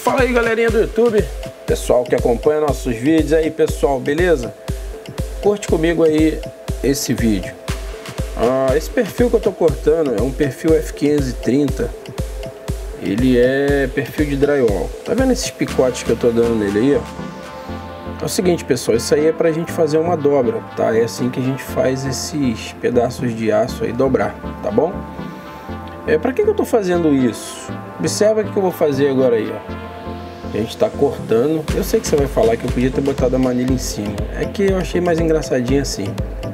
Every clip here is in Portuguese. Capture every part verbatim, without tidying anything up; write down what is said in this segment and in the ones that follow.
Fala aí, galerinha do YouTube, pessoal que acompanha nossos vídeos aí, pessoal, beleza? Curte comigo aí esse vídeo. Ah, esse perfil que eu tô cortando é um perfil F quinhentos e trinta. Ele é perfil de drywall. Tá vendo esses picotes que eu tô dando nele aí, ó? É o seguinte, pessoal, isso aí é pra gente fazer uma dobra, tá? É assim que a gente faz esses pedaços de aço aí dobrar, tá bom? É, pra que que eu tô fazendo isso? Observa o que eu vou fazer agora aí, ó. A gente tá cortando. Eu sei que você vai falar que eu podia ter botado a manilha em cima. É que eu achei mais engraçadinho assim.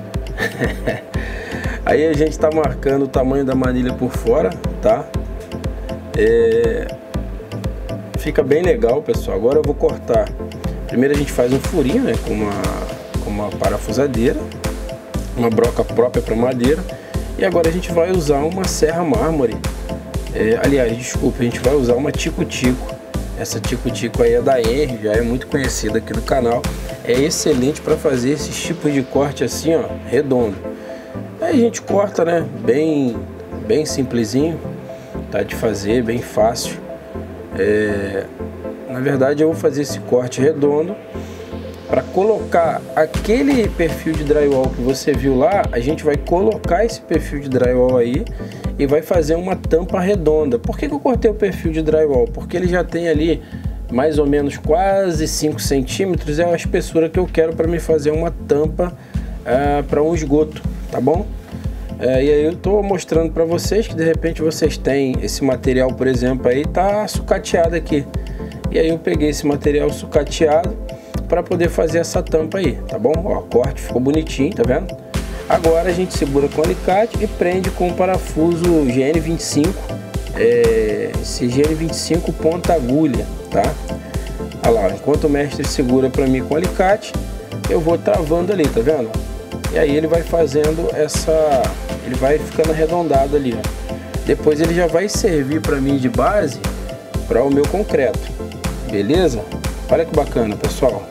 Aí a gente tá marcando o tamanho da manilha por fora, tá? É... Fica bem legal, pessoal. Agora eu vou cortar. Primeiro a gente faz um furinho, né? Com uma, com uma parafusadeira, uma broca própria para madeira. E agora a gente vai usar uma serra mármore. É, aliás, desculpa, a gente vai usar uma tico-tico. Essa tico-tico aí é da Henry, já é muito conhecida aqui do canal. É excelente para fazer esses tipos de corte assim, ó, redondo. Aí a gente corta, né, bem, bem simplesinho, tá de fazer, bem fácil. É, na verdade eu vou fazer esse corte redondo para colocar aquele perfil de drywall que você viu lá. A gente vai colocar esse perfil de drywall aí e vai fazer uma tampa redonda. Por que que eu cortei o perfil de drywall? Porque ele já tem ali mais ou menos quase cinco centímetros, é a espessura que eu quero para me fazer uma tampa uh, para um esgoto, tá bom? Uh, e aí eu estou mostrando para vocês que de repente vocês têm esse material, por exemplo, aí tá sucateado aqui. E aí eu peguei esse material sucateado para poder fazer essa tampa aí, tá bom? Ó, corte ficou bonitinho, tá vendo? Agora a gente segura com o alicate e prende com o parafuso G N vinte e cinco, é, esse G N vinte e cinco ponta agulha, tá? Olha lá, enquanto o mestre segura para mim com o alicate, eu vou travando ali, tá vendo? E aí ele vai fazendo essa, ele vai ficando arredondado ali, ó. Depois ele já vai servir para mim de base para o meu concreto, beleza? Olha que bacana, pessoal.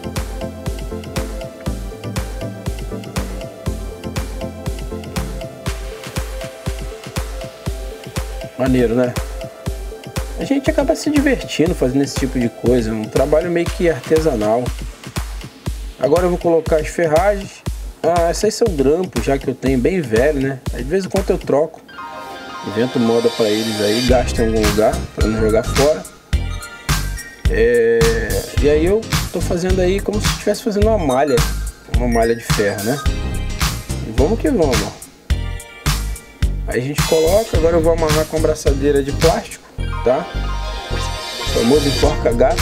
Maneiro, né? A gente acaba se divertindo fazendo esse tipo de coisa, um trabalho meio que artesanal. Agora eu vou colocar as ferragens. Ah, essas são grampos, já que eu tenho bem velho, né? De vez em quando eu troco, invento moda para eles aí, gasto em algum lugar para não jogar fora. É... E aí eu tô fazendo aí como se estivesse fazendo uma malha, uma malha de ferro, né? E vamos que vamos, ó. Aí a gente coloca, agora eu vou amarrar com a braçadeira de plástico, tá? O famoso enforca-gato.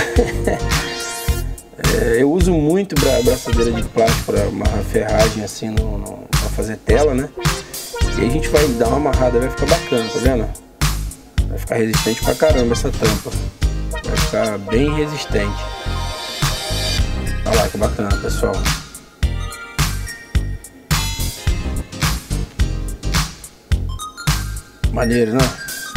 É, eu uso muito bra braçadeira de plástico para amarrar ferragem assim, no, no, para fazer tela, né? E aí a gente vai dar uma amarrada, vai ficar bacana, tá vendo? Vai ficar resistente pra caramba essa tampa. Vai ficar bem resistente. Olha lá que bacana, pessoal. Maneiro, né?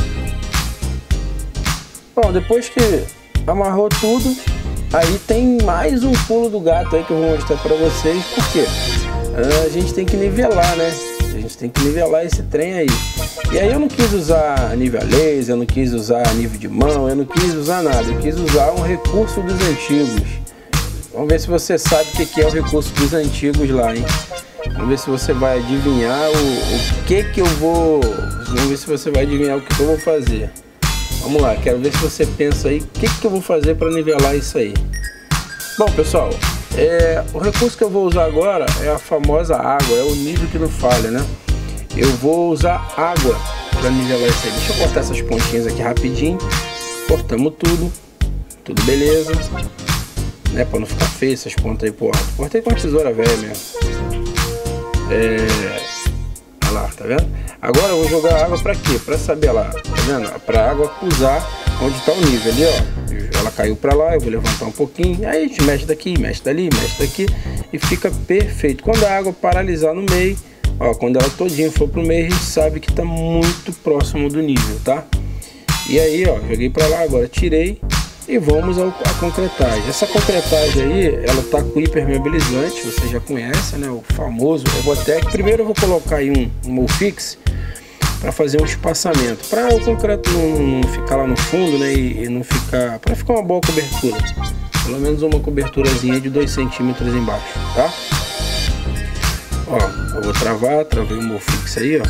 Bom, depois que amarrou tudo, aí tem mais um pulo do gato aí que eu vou mostrar pra vocês. Porque a gente tem que nivelar, né? A gente tem que nivelar esse trem aí. E aí eu não quis usar nível a laser, eu não quis usar nível de mão, eu não quis usar nada. Eu quis usar um recurso dos antigos. Vamos ver se você sabe o que é o recurso dos antigos lá, hein? Vamos ver se você vai adivinhar o, o que que eu vou... Vamos ver se você vai adivinhar o que, que eu vou fazer. Vamos lá, quero ver se você pensa aí o que, que eu vou fazer para nivelar isso aí. Bom, pessoal, é, o recurso que eu vou usar agora é a famosa água, é o nível que não falha, né? Eu vou usar água para nivelar isso aí. Deixa eu cortar essas pontinhas aqui rapidinho. Cortamos tudo, tudo beleza, né? Para não ficar feio essas pontas aí, porra. Cortei com a tesoura velha mesmo. É... Olha lá, tá vendo? Agora eu vou jogar água pra quê? Pra saber lá, tá vendo? Pra água acusar onde tá o nível ali, ó. Ela caiu pra lá, eu vou levantar um pouquinho. Aí a gente mexe daqui, mexe dali, mexe daqui e fica perfeito. Quando a água paralisar no meio, ó, quando ela todinha for pro meio, a gente sabe que tá muito próximo do nível, tá? E aí, ó, joguei pra lá, agora tirei. E vamos ao, à concretagem. Essa concretagem aí, ela tá com hipermeabilizante, você já conhece, né? O famoso. Eu vou até, primeiro eu vou colocar aí um, um Molfix para fazer um espaçamento, para o concreto não ficar lá no fundo, né, e, e não ficar, para ficar uma boa cobertura, pelo menos uma coberturazinha de dois centímetros embaixo, tá? Ó, eu vou travar, travei o meu fixo aí, ó.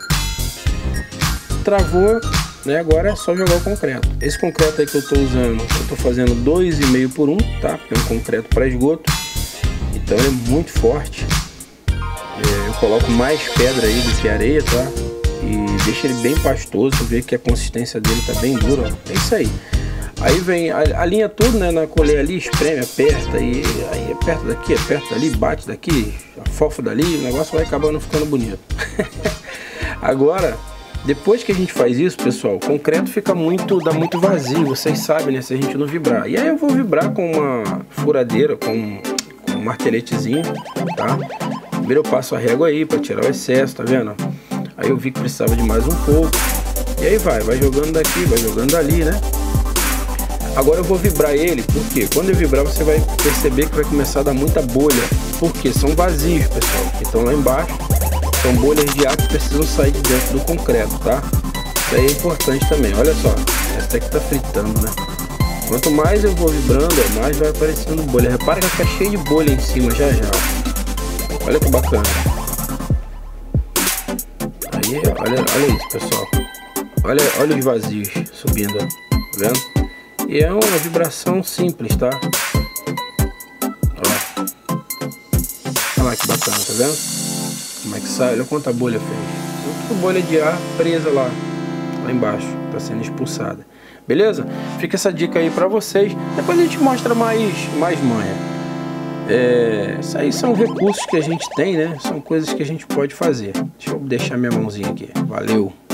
Travou, né? Agora é só jogar o concreto. Esse concreto aí que eu tô usando, eu tô fazendo dois e meio por um, tá? Porque é um concreto para esgoto, então ele é muito forte. É, eu coloco mais pedra aí do que areia, tá? E deixa ele bem pastoso, ver que a consistência dele tá bem dura, ó. É isso aí. Aí vem, alinha tudo, né, na colher ali, espreme, aperta, e aí aperta daqui, aperta dali, bate daqui, afofa dali, o negócio vai acabando ficando bonito. Agora, depois que a gente faz isso, pessoal, o concreto fica muito, dá muito vazio, vocês sabem, né, se a gente não vibrar. E aí eu vou vibrar com uma furadeira, com, com um marteletezinho, tá? Primeiro eu passo a régua aí para tirar o excesso, tá vendo? Aí eu vi que precisava de mais um pouco, e aí vai, vai jogando daqui, vai jogando dali, né? Agora eu vou vibrar ele, porque quando eu vibrar você vai perceber que vai começar a dar muita bolha, porque são vazios, pessoal, que estão lá embaixo, são bolhas de ar que precisam sair de dentro do concreto, tá? Isso aí é importante também, olha só, essa aqui tá fritando, né? Quanto mais eu vou vibrando, mais vai aparecendo bolha. Repara que vai ficar cheio de bolha em cima já já. Olha que bacana. Aí, olha, olha isso, pessoal. Olha, olha os vazios subindo, tá vendo? E é uma vibração simples, tá? Ó. Olha lá que bacana, tá vendo? Como é que sai? Olha quanta bolha fez. Tudo bolha de ar presa lá, lá embaixo, tá sendo expulsada. Beleza? Fica essa dica aí pra vocês. Depois a gente mostra mais, mais manha. É, isso aí são recursos que a gente tem, né? São coisas que a gente pode fazer. Deixa eu deixar minha mãozinha aqui. Valeu!